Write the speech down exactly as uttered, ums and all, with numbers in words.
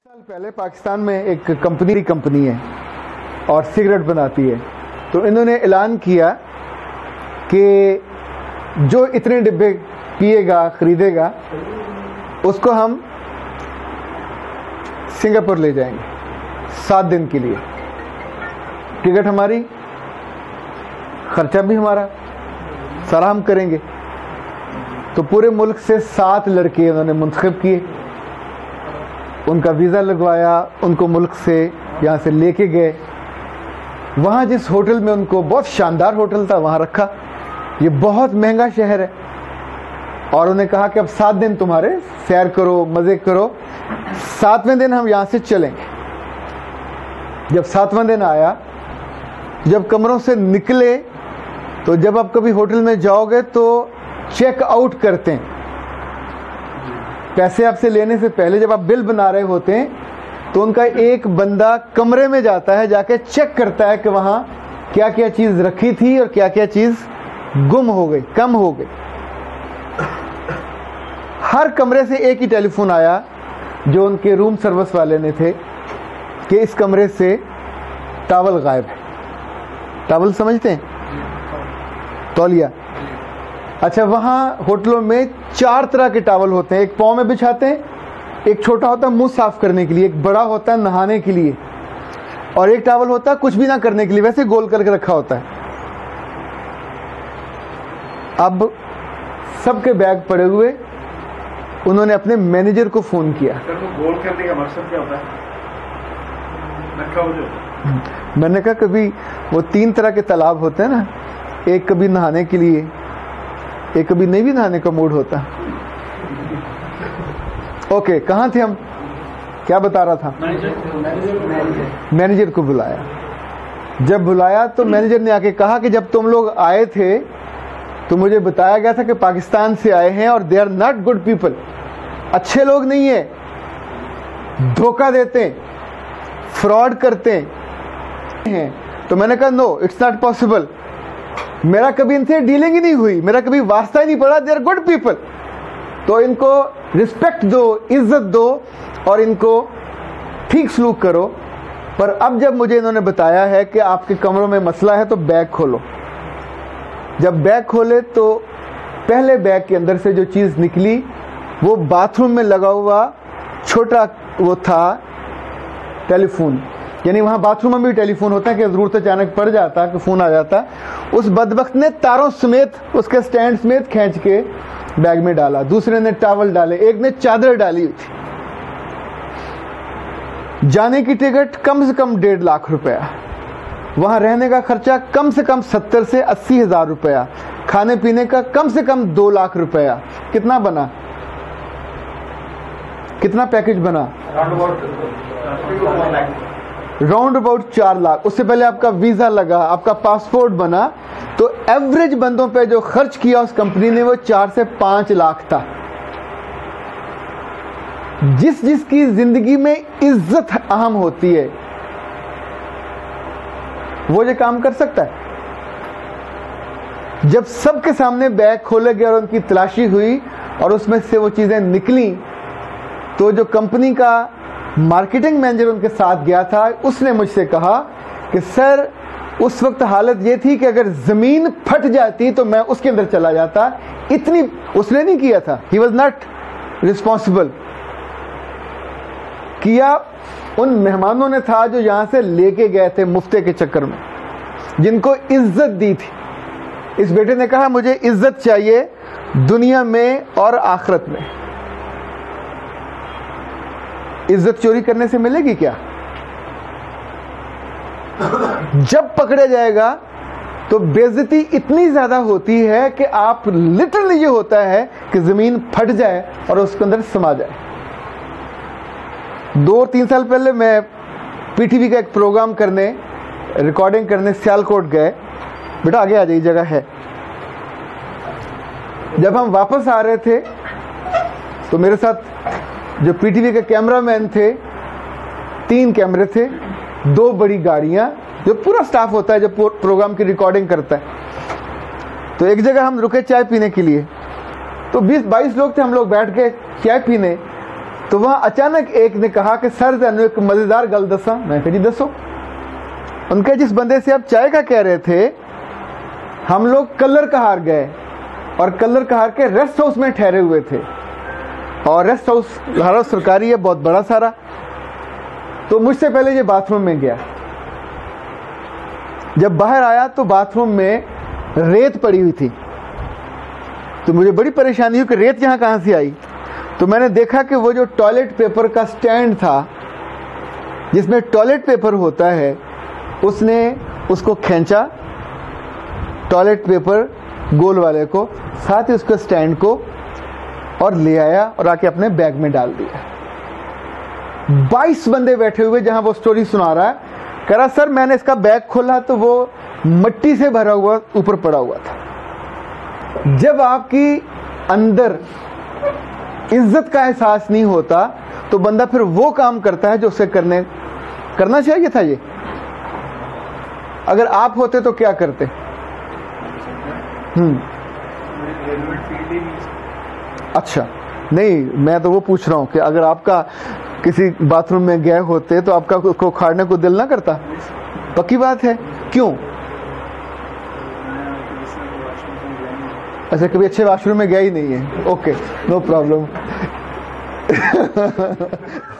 سال پہلے پاکستان میں ایک کمپنی کمپنی ہے اور سگریٹ بناتی ہے، تو انہوں نے اعلان کیا کہ جو اتنے ڈبے پیے گا خریدے گا اس کو ہم سنگاپور لے جائیں گے سات دن کے لیے، ٹکٹ ہماری، خرچہ بھی ہمارا، سارا ہم کریں گے۔ تو پورے ملک سے سات لڑکے انہوں نے منتخب کیے، ان کا ویزا لگوایا، ان کو ملک سے یہاں سے لے کے گئے، وہاں جس ہوٹل میں ان کو، بہت شاندار ہوٹل تھا، وہاں رکھا، یہ بہت مہنگا شہر ہے، اور انہیں کہا کہ اب سات دن تمہارے سیر کرو، مزے کرو، ساتویں دن ہم یہاں سے چلیں گے۔ جب ساتواں دن آیا، جب کمروں سے نکلے، تو جب آپ کبھی ہوٹل میں جاؤ گے تو چیک آؤٹ کرتے ہیں، پیسے آپ سے لینے سے پہلے جب آپ بل بنا رہے ہوتے ہیں تو ان کا ایک بندہ کمرے میں جاتا ہے، جا کے چیک کرتا ہے کہ وہاں کیا کیا چیز رکھی تھی اور کیا کیا چیز گم ہو گئی، کم ہو گئی۔ ہر کمرے سے ایک ہی ٹیلی فون آیا جو ان کے روم سروس والے نے تھے کہ اس کمرے سے ٹاول غائب ہے۔ ٹاول سمجھتے ہیں؟ تولیہ۔ اچھا، وہاں ہوٹلوں میں چار طرح کے ٹاول ہوتے ہیں، ایک پاؤں میں بچھاتے ہیں، ایک چھوٹا ہوتا ہے منہ صاف کرنے کے لیے، ایک بڑا ہوتا ہے نہانے کے لیے، اور ایک ٹاول ہوتا ہے کچھ بھی نہ کرنے کے لیے، ویسے گول کر کے رکھا ہوتا ہے۔ اب سب کے بیگ پڑے ہوئے، انہوں نے اپنے مینیجر کو فون کیا۔ گول کرنے کا مقصد کیا ہوتا ہے؟ میں نے کہا کبھی وہ تین طرح کے تالاب ہوتے ہیں نا، ایک کبھی نہانے کے لیے، ایک کبھی نہیں بھی نہانے کا موڈ ہوتا۔ اوکے، کہاں تھے ہم؟ کیا بتا رہا تھا؟ مینیجر کو بلایا۔ جب بلایا تو مینیجر نے آ کے کہا کہ جب تم لوگ آئے تھے تو مجھے بتایا گیا تھا کہ پاکستان سے آئے ہیں اور they are not good people, اچھے لوگ نہیں ہیں، دھوکہ دیتے ہیں، فراڈ کرتے ہیں۔ تو میں نے کہا نو اٹس ناٹ پاسبل، میرا کبھی ان سے ڈیلنگ ہی نہیں ہوئی، میرا کبھی واسطہ ہی نہیں پڑا، دے آر گڈ پیپل۔ تو ان کو رسپیکٹ دو، عزت دو، اور ان کو ٹھیک سلوک کرو۔ پر اب جب مجھے انہوں نے بتایا ہے کہ آپ کے کمروں میں مسئلہ ہے تو بیگ کھولو۔ جب بیگ کھولے تو پہلے بیگ کے اندر سے جو چیز نکلی وہ باتھ روم میں لگا ہوا چھوٹا وہ تھا ٹیلی فون، یعنی وہاں باتھ روم میں بھی ٹیلی فون ہوتا ہے کہ ضرورت اچانک پڑ جاتا کہ فون آ جاتا۔ اس بدبخت نے تاروں سمیت، اس کے سٹینڈ سمیت کھینچ کے بیگ میں ڈالا، دوسرے نے ٹاول ڈالے، ایک نے چادر ڈالی ہوئی تھی۔ جانے کی ٹکٹ کم سے کم ڈیڑھ لاکھ روپیہ، وہاں رہنے کا خرچہ کم سے کم ستر سے اسی ہزار روپیہ، کھانے پینے کا کم سے کم دو لاکھ روپیہ۔ کتنا بنا؟ کتنا پیکج بنا؟ راؤنڈ اباؤٹ چار لاکھ۔ اس سے پہلے آپ کا ویزا لگا، آپ کا پاسپورٹ بنا، تو ایوریج بندوں پہ جو خرچ کیا اس کمپنی نے وہ چار سے پانچ لاکھ تھا۔ جس جس کی زندگی میں عزت اہم ہوتی ہے وہ یہ کام کر سکتا ہے۔ جب سب کے سامنے بیگ کھولے گئے اور ان کی تلاشی ہوئی اور اس میں سے وہ چیزیں نکلیں، تو جو کمپنی کا مارکیٹنگ مینیجر ان کے ساتھ گیا تھا، اس نے مجھ سے کہا کہ سر اس وقت حالت یہ تھی کہ اگر زمین پھٹ جاتی تو میں اس کے اندر چلا جاتا، اتنی اس نے نہیں کیا تھا، ہی واز ناٹ ریسپانسبل، کیا ان مہمانوں نے تھا جو یہاں سے لے کے گئے تھے مفتے کے چکر میں، جن کو عزت دی تھی۔ اس بیٹے نے کہا مجھے عزت چاہیے دنیا میں اور آخرت میں۔ عزت چوری کرنے سے ملے گی کیا؟ جب پکڑا جائے گا تو بے عزتی اتنی زیادہ ہوتی ہے کہ آپ لٹرلی یہ ہوتا ہے کہ زمین پھٹ جائے اور اس کے اندر سما جائے۔ دو تین سال پہلے میں پی ٹی وی کا ایک پروگرام کرنے، ریکارڈنگ کرنے سیالکوٹ گئے، بیٹا آگے آ جائیے، جگہ ہے۔ جب ہم واپس آ رہے تھے تو میرے ساتھ جو پی ٹی وی کے کیمرہ مین تھے، تین کیمرے تھے، دو بڑی گاڑیاں، جو پورا سٹاف ہوتا ہے جو پروگرام کی ریکارڈنگ کرتا ہے۔ تو ایک جگہ ہم رکے چائے پینے کے لیے، تو بیس بائیس لوگ تھے، ہم لوگ بیٹھ کے چائے پینے، تو وہاں اچانک ایک نے کہا کہ سر تینوں ایک مزیدار گل دساں. میں کہا جی دسو. ان کے جس بندے سے آپ چائے کا کہہ رہے تھے, ہم لوگ کلر کہار گئے اور کلر کہار کے ریسٹ ہاؤس میں ٹھہرے ہوئے تھے, اور ریسٹ ہاؤس ہمارا سرکاری ہے بہت بڑا سارا. تو مجھ سے پہلے یہ باتھ روم میں گیا. جب باہر آیا تو باتھ روم میں ریت پڑی ہوئی تھی. تو مجھے بڑی پریشانی ہوئی کہ ریت یہاں کہاں سے آئی. تو میں نے دیکھا کہ وہ جو ٹوائلٹ پیپر کا سٹینڈ تھا جس میں ٹوائلٹ پیپر ہوتا ہے, اس نے اس کو کھینچا, ٹوائلٹ پیپر گول والے کو, ساتھ ہی اس کے سٹینڈ کو, اور لے آیا اور آ کے اپنے بیگ میں ڈال دیا. بائیس بندے بیٹھے ہوئے جہاں وہ سٹوری سنا رہا ہے, کہہ رہا سر میں نے اس کا بیگ کھولا تو وہ مٹی سے بھرا ہوا اوپر پڑا ہوا تھا. جب آپ کی اندر عزت کا احساس نہیں ہوتا تو بندہ پھر وہ کام کرتا ہے جو اسے کرنے کرنا چاہیے تھا. یہ اگر آپ ہوتے تو کیا کرتے؟ ہم اچھا نہیں, میں تو وہ پوچھ رہا ہوں کہ اگر آپ کا کسی باتھ روم میں گئے ہوتے تو آپ کا اس کو کھاڑنے کو دل نہ کرتا؟ پکی بات ہے. کیوں؟ اچھا, کبھی اچھے واش روم میں گیا ہی نہیں ہے. Okay, no problem.